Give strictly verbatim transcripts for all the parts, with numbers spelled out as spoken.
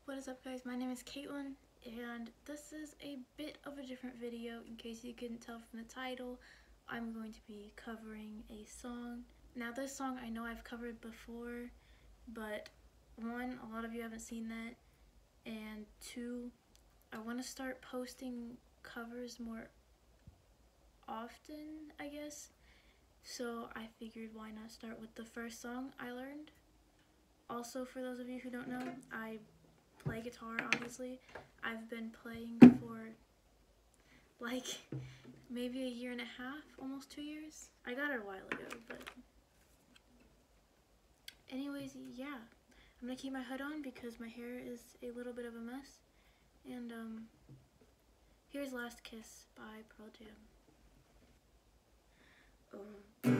What is up, guys? My name is Caitlin, and this is a bit of a different video. In case you couldn't tell from the title, I'm going to be covering a song. Now, this song I know I've covered before, but one, a lot of you haven't seen that, and two, I want to start posting covers more often, I guess. So I figured, why not start with the first song I learned. Also, for those of you who don't know, I play guitar, obviously. I've been playing for like maybe a year and a half, almost two years. I got it a while ago, but anyways, yeah. I'm gonna keep my hood on because my hair is a little bit of a mess. And um, here's Last Kiss by Pearl Jam. Oh.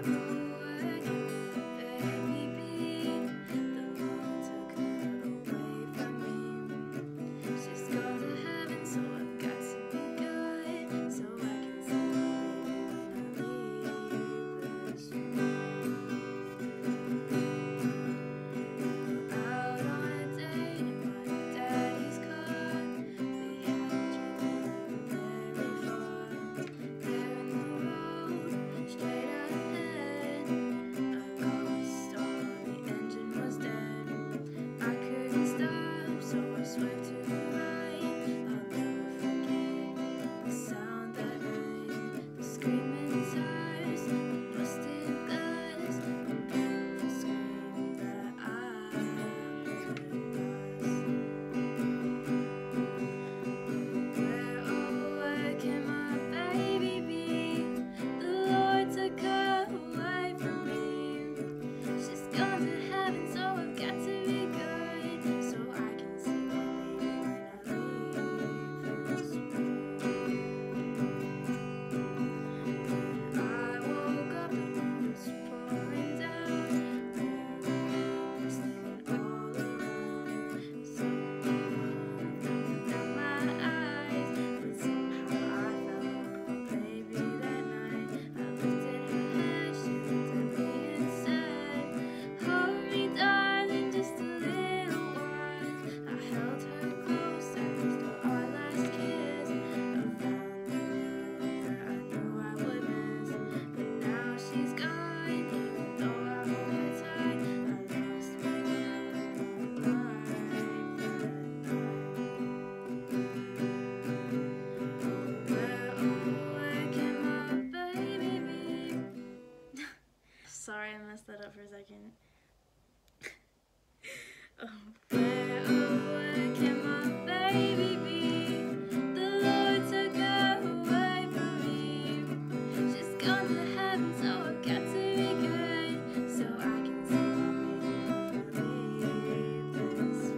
Sorry, I messed that up for a second. Oh, where, oh, where can my baby be? The Lord took her away from me. She's gone to heaven, so I've got to be good, so I can see my baby leave this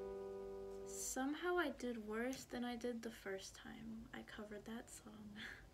Somehow I did worse than I did the first time I covered that song.